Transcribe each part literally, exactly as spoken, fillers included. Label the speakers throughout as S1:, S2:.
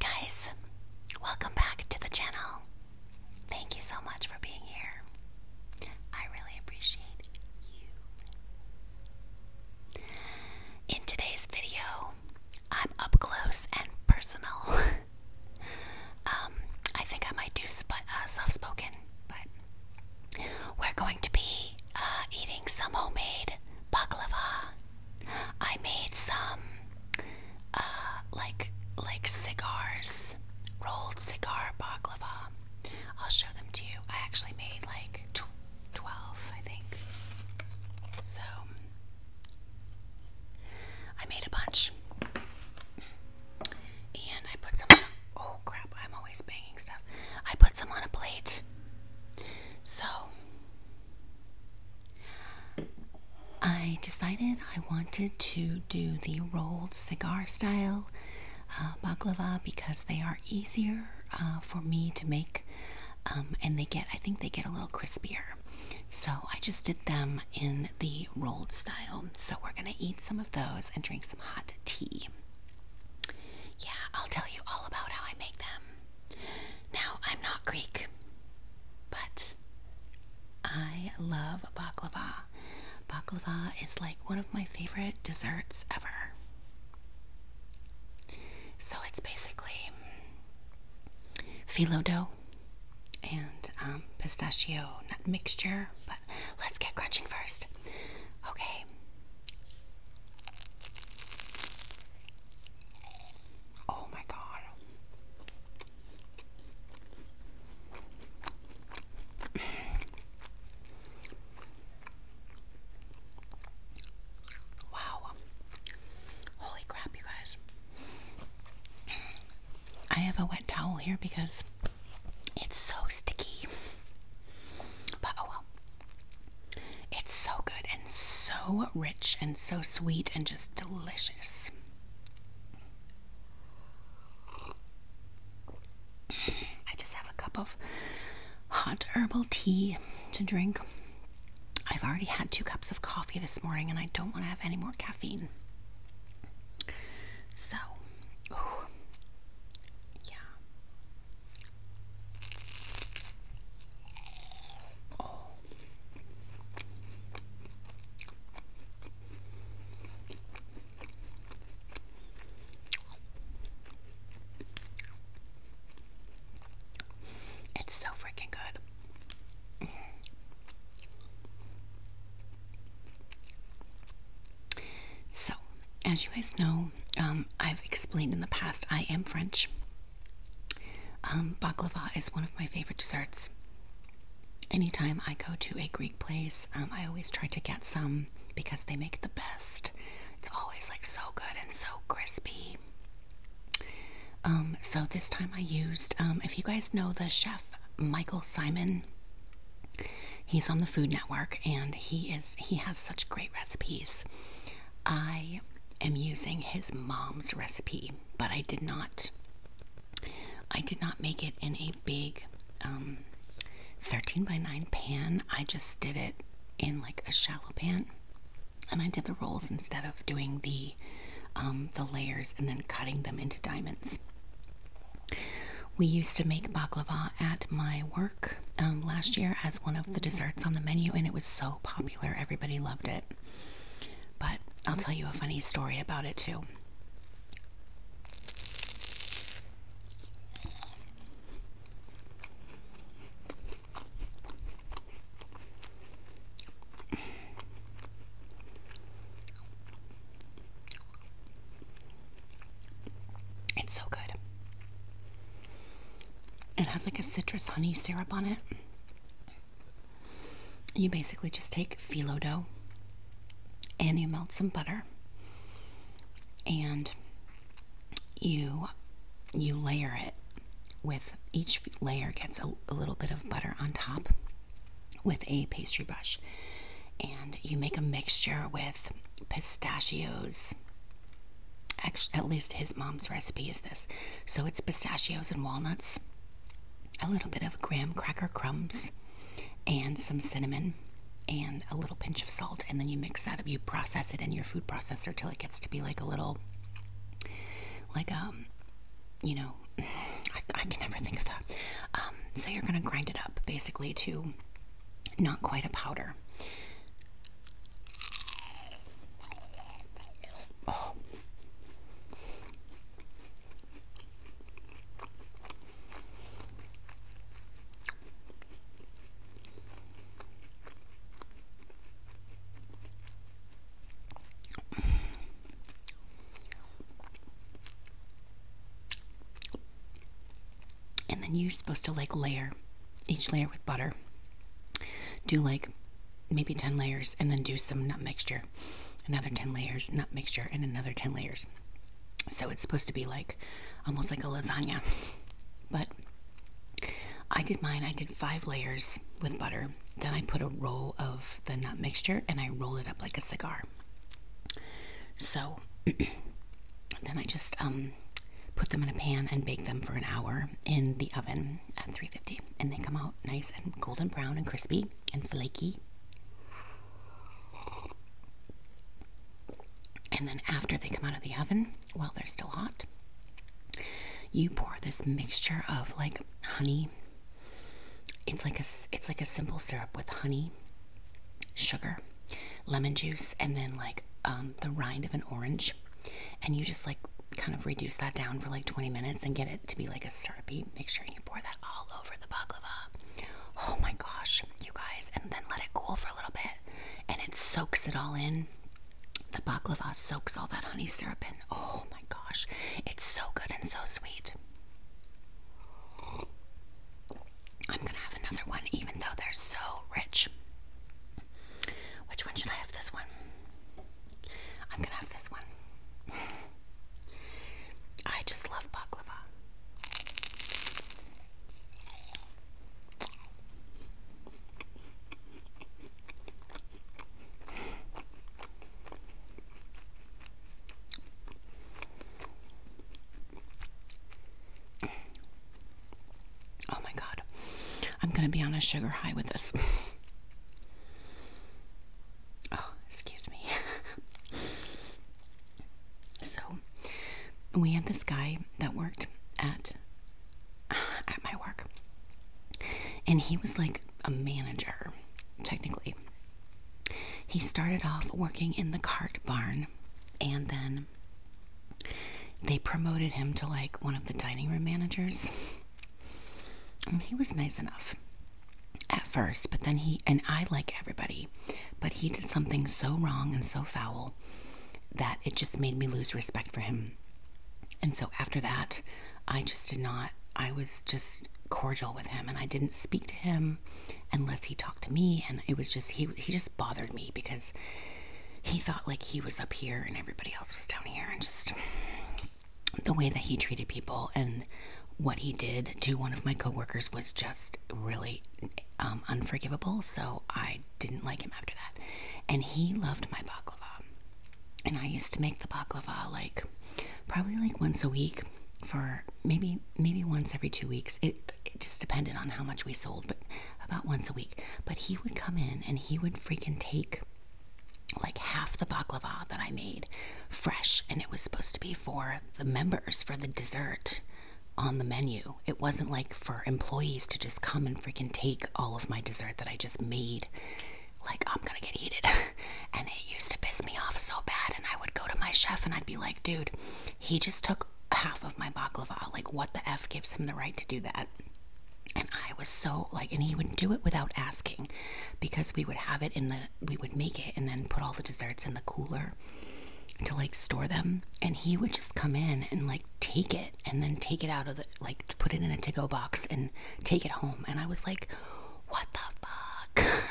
S1: guys, welcome back to the channel. Thank you so much for being here. I really appreciate you. In today's video, I'm up close and personal. um, I think I might do sp uh, soft-spoken, but we're going to be uh, eating some homemade baklava. I made some uh, like like cigars, rolled cigar baklava. I'll show them to you. I actually made like tw twelve, I think. So I made a bunch, and I put some on. Oh crap! I'm always banging stuff. I put some on a plate. So I decided I wanted to do the rolled cigar style uh, baklava because they are easier uh, for me to make, um, and they get, I think they get a little crispier. So I just did them in the rolled style. So we're gonna eat some of those and drink some hot tea. Yeah, I'll tell you all about how I make them. Now, I'm not Greek, but I love baklava. Baklava is like one of my favorite desserts ever. So it's basically phyllo dough and um, pistachio nut mixture, but let's get crunching first. Okay. Oh my god. I have a wet towel here because it's so sticky. But oh well. It's so good and so rich and so sweet and just delicious. I just have a cup of hot herbal tea to drink. I've already had two cups of coffee this morning and I don't want to have any more caffeine. So, ooh. It's so freaking good. So, as you guys know, um, I've explained in the past, I am French. Um, baklava is one of my favorite desserts. Anytime I go to a Greek place, um, I always try to get some because they make it the best. It's always like so good and so crispy. Um, so this time I used, um, if you guys know the chef Michael Simon, he's on the Food Network and he is, he has such great recipes. I am using his mom's recipe, but I did not, I did not make it in a big, um, thirteen by nine pan. I just did it in like a shallow pan, and I did the rolls instead of doing the, um, the layers and then cutting them into diamonds. We used to make baklava at my work um, last year as one of the desserts on the menu, and it was so popular. Everybody loved it. But I'll tell you a funny story about it too. It's so good. It has like a citrus honey syrup on it. You basically just take phyllo dough and you melt some butter and you you layer it with, each layer gets a, a little bit of butter on top with a pastry brush, and you make a mixture with pistachios. Actually, at least his mom's recipe is this. So it's pistachios and walnuts, a little bit of graham cracker crumbs, and some cinnamon, and a little pinch of salt, and then you mix that up. You process it in your food processor till it gets to be like a little, like um, you know, I, I can never think of that. Um, so you're going to grind it up basically to not quite a powder. Oh. And then you're supposed to like layer each layer with butter. Do like maybe ten layers and then do some nut mixture. Another ten layers, nut mixture, and another ten layers. So it's supposed to be like almost like a lasagna. But I did mine, I did five layers with butter. Then I put a roll of the nut mixture and I rolled it up like a cigar. So then I just um put them in a pan and bake them for an hour in the oven at three fifty, and they come out nice and golden brown and crispy and flaky. And then after they come out of the oven, while they're still hot, you pour this mixture of like honey. It's like a it's like a simple syrup with honey, sugar, lemon juice, and then like um, the rind of an orange, and you just like kind of reduce that down for like twenty minutes and get it to be like a syrupy mixture, and you pour that all over the baklava. Oh my gosh, you guys. And then let it cool for a little bit, and it soaks it all in. The baklava soaks all that honey syrup in. Oh my gosh, it's so good and so sweet. I'm gonna have another one even though they're so rich. Which one should I have? This one. I'm gonna have this one. I just love baklava. Oh my God. I'm gonna be on a sugar high with this. Oh, excuse me. So we had this guy that worked at at my work, and he was like a manager technically. He started off working in the cart barn, and then they promoted him to like one of the dining room managers. And he was nice enough at first, but then he, and I like everybody, but he did something so wrong and so foul that it just made me lose respect for him. And so after that, I just did not, I was just cordial with him, and I didn't speak to him unless he talked to me. And it was just, he, he just bothered me because he thought like he was up here and everybody else was down here, and just the way that he treated people and what he did to one of my coworkers was just really um, unforgivable. So I didn't like him after that. And he loved my baklava, and I used to make the baklava like probably like once a week for maybe maybe once every two weeks. It, it just depended on how much we sold, but about once a week. But he would come in and he would freaking take like half the baklava that I made fresh, and it was supposed to be for the members for the dessert on the menu. It wasn't like for employees to just come and freaking take all of my dessert that I just made. Like, I'm gonna get heated. And it used to piss me off so bad, and I would go to my chef and I'd be like, dude, he just took half of my baklava. Like, what the F gives him the right to do that? And I was so like, and he would do it without asking, because we would have it in the, we would make it and then put all the desserts in the cooler to like store them, and he would just come in and like take it and then take it out of the, like put it in a to-go box and take it home. And I was like, what the fuck?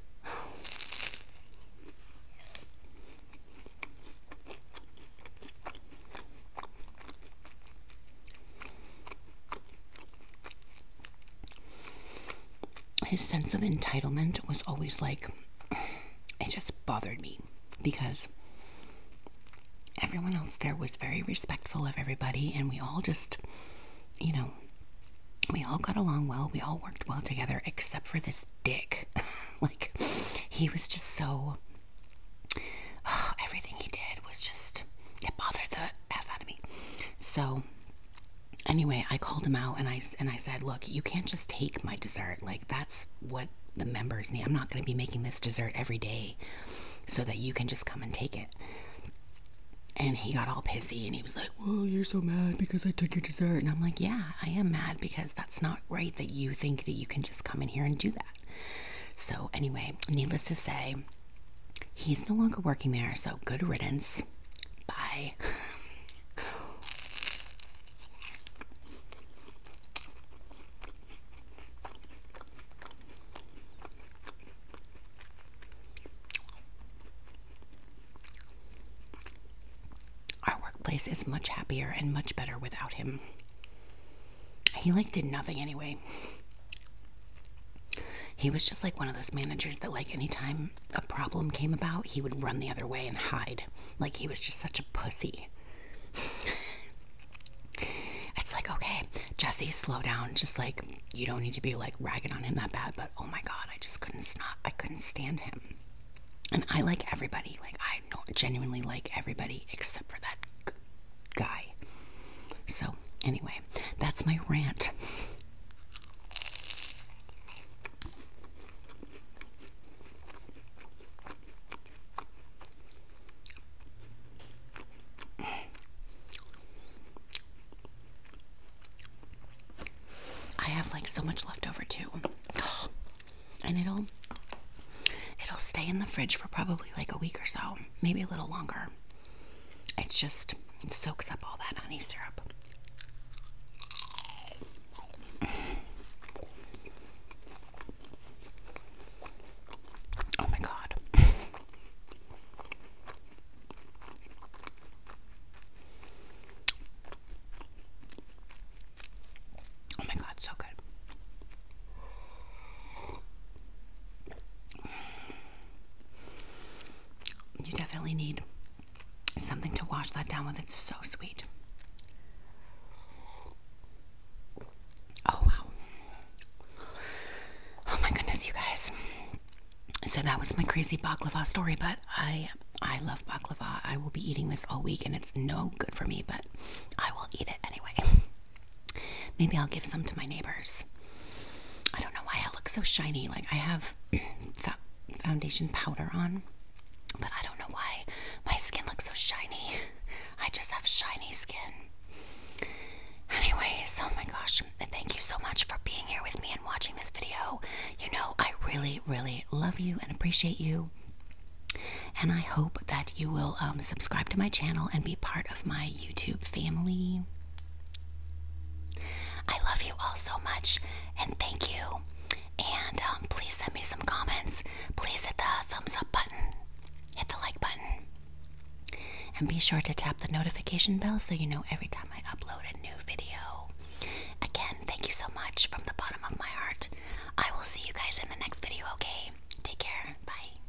S1: His sense of entitlement was always like, it just bothered me, because everyone else there was very respectful of everybody, and we all just, you know, we all got along well, we all worked well together, except for this dick. Like, he was just so, oh, everything he did was just, it bothered the F out of me. So anyway, I called him out and I and I said, look, you can't just take my dessert. Like, that's what the members need. I'm not going to be making this dessert every day so that you can just come and take it. And he got all pissy and he was like, well, you're so mad because I took your dessert. And I'm like, yeah, I am mad because that's not right that you think that you can just come in here and do that. So anyway, needless to say, he's no longer working there, so good riddance. Bye. Our workplace is much happier and much better without him. He like did nothing anyway. He was just like one of those managers that like anytime a problem came about, he would run the other way and hide. Like he was just such a pussy. It's like, okay, Jesse, slow down. Just like, you don't need to be like ragging on him that bad, but oh my God, I just couldn't stop. I couldn't stand him. And I like everybody. Like, I don't genuinely like everybody except for that g guy. So anyway, that's my rant. I have like so much left over too. And it'll it'll stay in the fridge for probably like a week or so, maybe a little longer. It's just, it soaks up all that honey syrup. Oh my God. Oh my God, so good. You definitely need something to wash that down with. It's so sweet. Oh wow. Oh my goodness, you guys. So that was my crazy baklava story, but I I love baklava. I will be eating this all week and it's no good for me, but I will eat it anyway. Maybe I'll give some to my neighbors. I don't know why I look so shiny. Like I have foundation powder on, but I don't know why my skin looks so shiny. I just have shiny skin. Anyways, oh my gosh, thank you so much for being here with me and watching this video. You know, I really, really love you and appreciate you. And I hope that you will um, subscribe to my channel and be part of my YouTube family. I love you all so much, and thank you. And um, please send me some comments. Please hit the thumbs up button. Hit the like button. And be sure to tap the notification bell so you know every time I upload a new video. Again, thank you so much from the bottom of my heart. I will see you guys in the next video, okay? Take care. Bye.